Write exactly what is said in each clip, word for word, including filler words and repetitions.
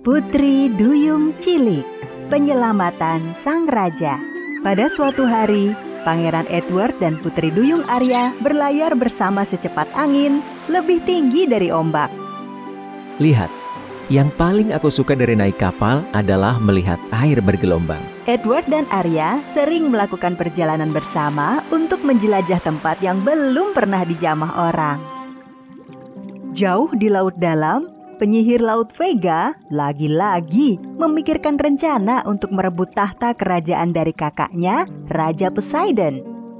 Putri Duyung Cilik, Penyelamatan Sang Raja. Pada suatu hari, Pangeran Edward dan Putri Duyung Arya berlayar bersama secepat angin, lebih tinggi dari ombak. Lihat, yang paling aku suka dari naik kapal adalah melihat air bergelombang. Edward dan Arya sering melakukan perjalanan bersama untuk menjelajah tempat yang belum pernah dijamah orang. Jauh di laut dalam, penyihir laut Vega lagi-lagi memikirkan rencana untuk merebut tahta kerajaan dari kakaknya, Raja Poseidon.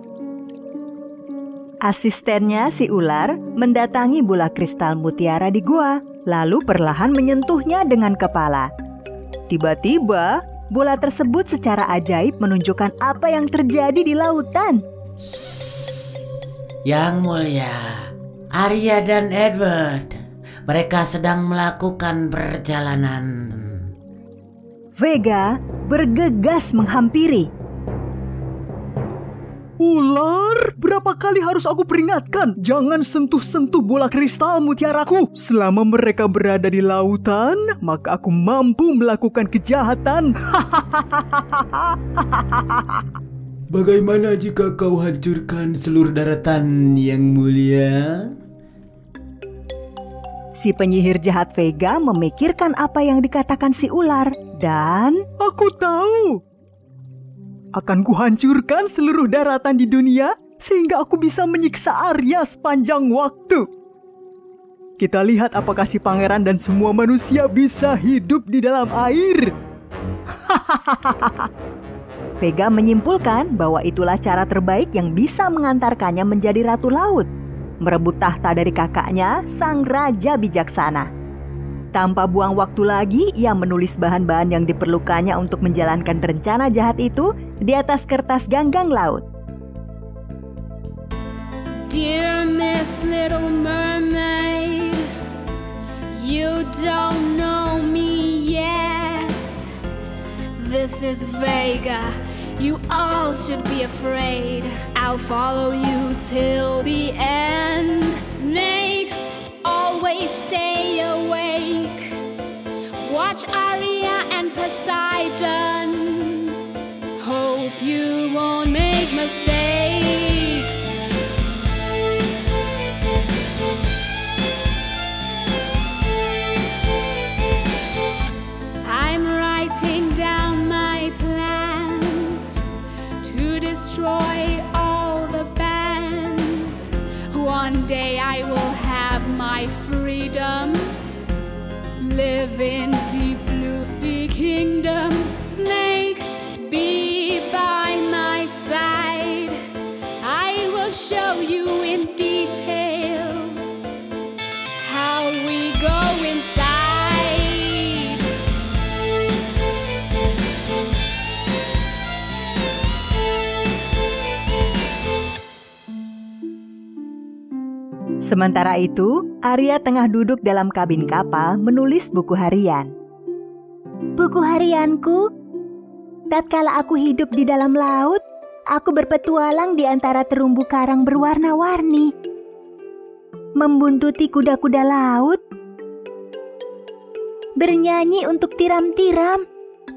Asistennya si ular mendatangi bola kristal mutiara di gua, lalu perlahan menyentuhnya dengan kepala. Tiba-tiba, bola tersebut secara ajaib menunjukkan apa yang terjadi di lautan. Shh, Yang mulia, Arya dan Edward, mereka sedang melakukan perjalanan. Vega bergegas menghampiri. Ular, berapa kali harus aku peringatkan? Jangan sentuh-sentuh bola kristal mutiaraku. Selama mereka berada di lautan, maka aku mampu melakukan kejahatan. Bagaimana jika kau hancurkan seluruh daratan, Yang mulia? Si penyihir jahat Vega memikirkan apa yang dikatakan si ular dan... Aku tahu. Akan kuhancurkan seluruh daratan di dunia sehingga aku bisa menyiksa Arya sepanjang waktu. Kita lihat apakah si pangeran dan semua manusia bisa hidup di dalam air. Vega menyimpulkan bahwa itulah cara terbaik yang bisa mengantarkannya menjadi ratu laut, merebut tahta dari kakaknya, sang raja bijaksana. Tanpa buang waktu lagi, ia menulis bahan-bahan yang diperlukannya untuk menjalankan rencana jahat itu di atas kertas ganggang laut. Dear Miss Little Mermaid, you don't know me yet. This is Vega. You all should be afraid. I'll follow you till the end. Snake, always stay awake. Watch Arya and Poseidon. Hope you won't make mistakes. I'm writing down my plans to destroy all the bands. One day I will have my freedom. Live in deep blue sea kingdom. Snake, be by my side. I will show you in detail how we go inside. Sementara itu, Arya tengah duduk dalam kabin kapal menulis buku harian. Buku harianku, tatkala aku hidup di dalam laut, aku berpetualang di antara terumbu karang berwarna-warni, membuntuti kuda-kuda laut, bernyanyi untuk tiram-tiram,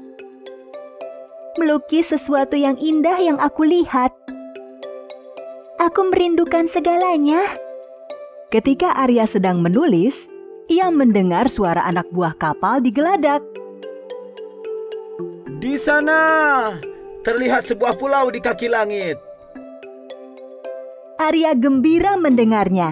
melukis sesuatu yang indah yang aku lihat. Aku merindukan segalanya. Ketika Arya sedang menulis, ia mendengar suara anak buah kapal digeladak. Di sana terlihat sebuah pulau di kaki langit. Arya gembira mendengarnya.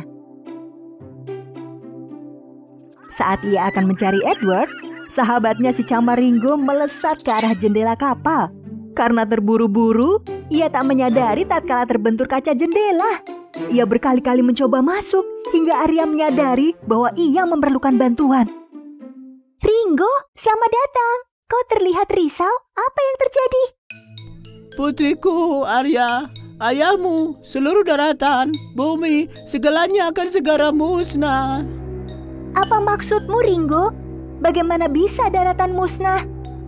Saat ia akan mencari Edward, sahabatnya si Camaringo melesat ke arah jendela kapal. Karena terburu-buru, ia tak menyadari tatkala terbentur kaca jendela. Ia berkali-kali mencoba masuk, hingga Arya menyadari bahwa ia memerlukan bantuan. Ringo, selamat datang. Kau terlihat risau. Apa yang terjadi? Putriku, Arya, ayahmu, seluruh daratan, bumi, segalanya akan segera musnah. Apa maksudmu, Ringo? Bagaimana bisa daratan musnah?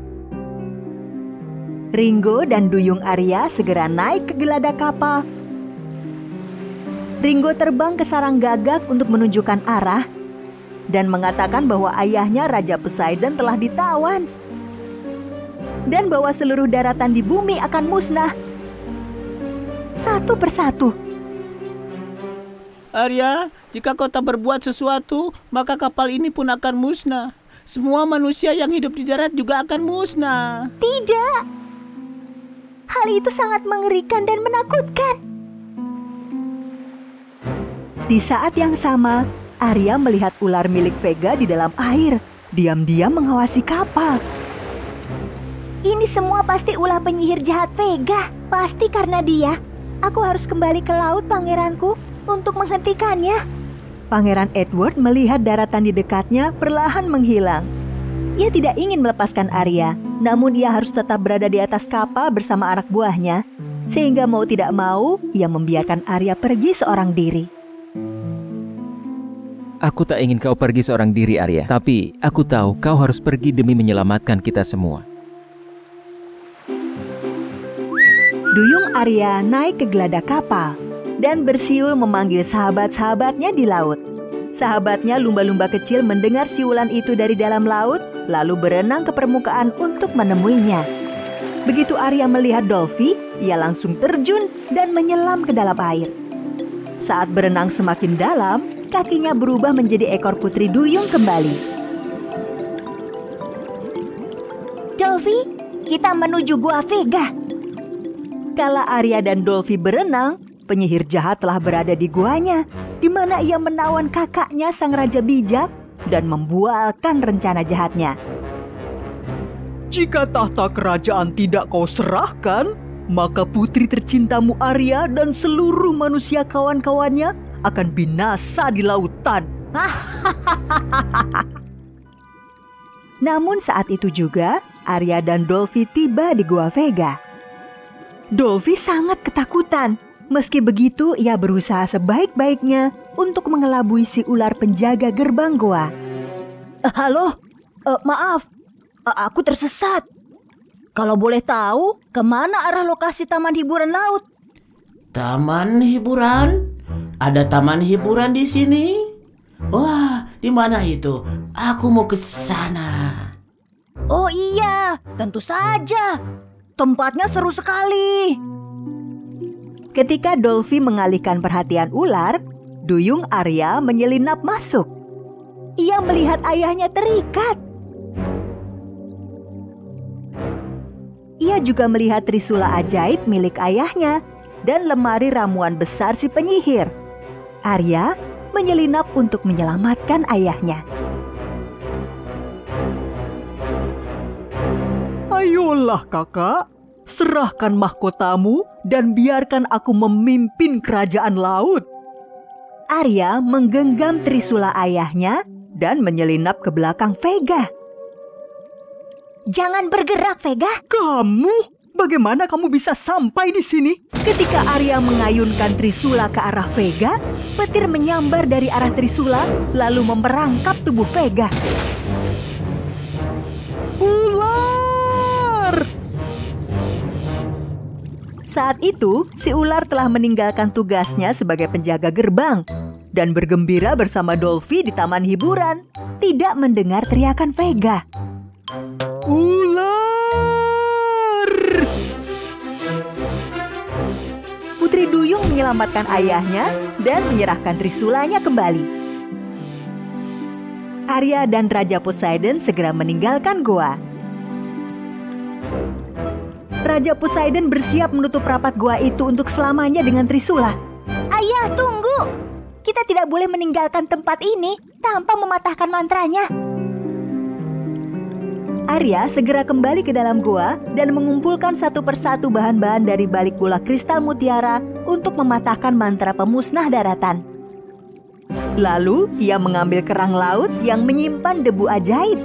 Ringo dan Duyung Arya segera naik ke geladak kapal. Ringo terbang ke sarang gagak untuk menunjukkan arah. dan mengatakan bahwa ayahnya Raja Poseidon telah ditawan dan bahwa seluruh daratan di bumi akan musnah satu persatu. Arya, jika kau tak berbuat sesuatu, maka kapal ini pun akan musnah. Semua manusia yang hidup di darat juga akan musnah. Tidak. Hal itu sangat mengerikan dan menakutkan. Di saat yang sama, Arya melihat ular milik Vega di dalam air, diam-diam mengawasi kapal. Ini semua pasti ulah penyihir jahat Vega. Pasti karena dia. Aku harus kembali ke laut, pangeranku, untuk menghentikannya. Pangeran Edward melihat daratan di dekatnya perlahan menghilang. Ia tidak ingin melepaskan Arya, namun ia harus tetap berada di atas kapal bersama anak buahnya, sehingga mau tidak mau, ia membiarkan Arya pergi seorang diri. Aku tak ingin kau pergi seorang diri, Arya. Tapi aku tahu kau harus pergi demi menyelamatkan kita semua. Duyung Arya naik ke geladak kapal dan bersiul memanggil sahabat-sahabatnya di laut. Sahabatnya lumba-lumba kecil mendengar siulan itu dari dalam laut, lalu berenang ke permukaan untuk menemuinya. Begitu Arya melihat Dolphy, ia langsung terjun dan menyelam ke dalam air. Saat berenang semakin dalam, kakinya berubah menjadi ekor putri duyung kembali. Dolphy, kita menuju Gua Vega. Kala Arya dan Dolphy berenang, penyihir jahat telah berada di guanya, di mana ia menawan kakaknya sang raja bijak dan membualkan rencana jahatnya. Jika tahta kerajaan tidak kau serahkan, maka putri tercintamu Arya dan seluruh manusia kawan-kawannya akan binasa di lautan. Namun saat itu juga, Arya dan Dolphy tiba di Gua Vega. Dolphy sangat ketakutan. Meski begitu, ia berusaha sebaik-baiknya untuk mengelabui si ular penjaga gerbang goa. Uh, halo, uh, maaf, uh, aku tersesat. Kalau boleh tahu, kemana arah lokasi taman hiburan laut? Taman hiburan? Ada taman hiburan di sini? Wah, di mana itu? Aku mau ke sana. Oh iya, tentu saja. Tempatnya seru sekali. Ketika Dolphy mengalihkan perhatian ular, Duyung Arya menyelinap masuk. Ia melihat ayahnya terikat. Ia juga melihat trisula ajaib milik ayahnya dan lemari ramuan besar si penyihir. Arya menyelinap untuk menyelamatkan ayahnya. Ayolah kakak, serahkan mahkotamu dan biarkan aku memimpin kerajaan laut. Arya menggenggam trisula ayahnya dan menyelinap ke belakang Vega. Jangan bergerak, Vega. Kamu? Bagaimana kamu bisa sampai di sini? Ketika Arya mengayunkan trisula ke arah Vega, petir menyambar dari arah trisula lalu memerangkap tubuh Vega. Ular! Saat itu, si ular telah meninggalkan tugasnya sebagai penjaga gerbang dan bergembira bersama Dolphy di taman hiburan, tidak mendengar teriakan Vega. Ular! Putri Duyung menyelamatkan ayahnya dan menyerahkan trisulanya kembali. Arya dan Raja Poseidon segera meninggalkan goa. Raja Poseidon bersiap menutup rapat goa itu untuk selamanya dengan trisula. Ayah, tunggu! Kita tidak boleh meninggalkan tempat ini tanpa mematahkan mantranya. Arya segera kembali ke dalam goa dan mengumpulkan satu persatu bahan-bahan dari balik bola kristal mutiara untuk mematahkan mantra pemusnah daratan. Lalu ia mengambil kerang laut yang menyimpan debu ajaib.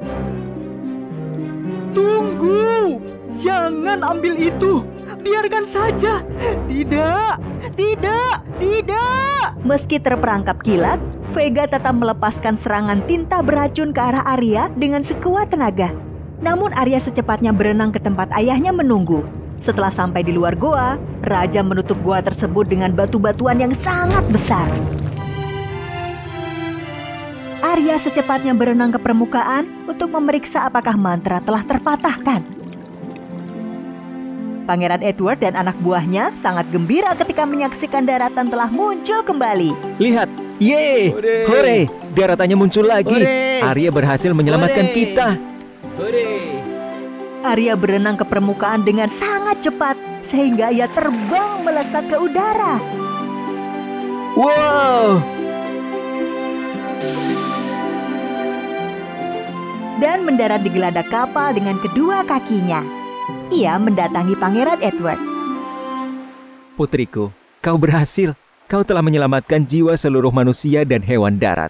Tunggu! Jangan ambil itu! Biarkan saja! Tidak! Tidak! Tidak! Meski terperangkap kilat, Vega tetap melepaskan serangan tinta beracun ke arah Arya dengan sekuat tenaga. Namun Arya secepatnya berenang ke tempat ayahnya menunggu. Setelah sampai di luar goa, Raja menutup goa tersebut dengan batu-batuan yang sangat besar. Arya secepatnya berenang ke permukaan untuk memeriksa apakah mantra telah terpatahkan. Pangeran Edward dan anak buahnya sangat gembira ketika menyaksikan daratan telah muncul kembali. Lihat, yeay, Hore. hore, daratannya muncul lagi. Hore. Arya berhasil menyelamatkan Hore. kita. Hore. Arya berenang ke permukaan dengan sangat cepat sehingga ia terbang melesat ke udara. Wow, Dan mendarat di geladak kapal dengan kedua kakinya. Ia mendatangi Pangeran Edward. putriku, kau berhasil. Kau telah menyelamatkan jiwa seluruh manusia dan hewan darat.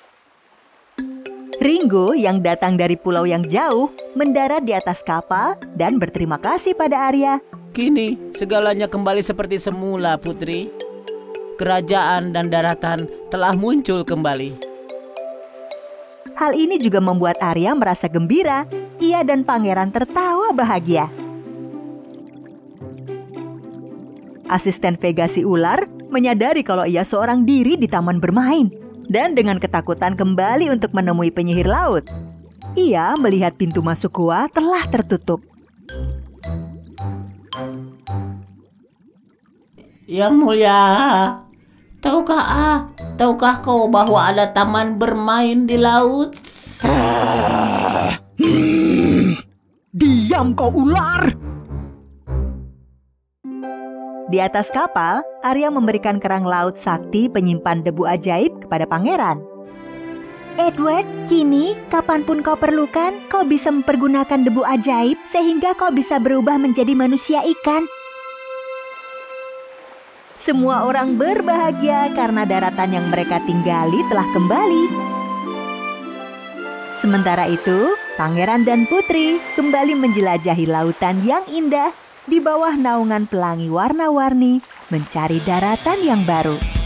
Ringo yang datang dari pulau yang jauh mendarat di atas kapal dan berterima kasih pada Arya. Kini segalanya kembali seperti semula, Putri. Kerajaan dan daratan telah muncul kembali. Hal ini juga membuat Arya merasa gembira. Ia dan pangeran tertawa bahagia. Asisten Vega si ular menyadari kalau ia seorang diri di taman bermain dan dengan ketakutan kembali untuk menemui penyihir laut. Ia melihat pintu masuk gua telah tertutup. Yang mulia, tahukah ah, tahukah kau bahwa ada taman bermain di laut? Diam kau ular! Di atas kapal, Arya memberikan kerang laut sakti penyimpan debu ajaib kepada pangeran. Edward, kini kapanpun kau perlukan, kau bisa mempergunakan debu ajaib sehingga kau bisa berubah menjadi manusia ikan. Semua orang berbahagia karena daratan yang mereka tinggali telah kembali. Sementara itu, pangeran dan putri kembali menjelajahi lautan yang indah di bawah naungan pelangi warna-warni mencari daratan yang baru.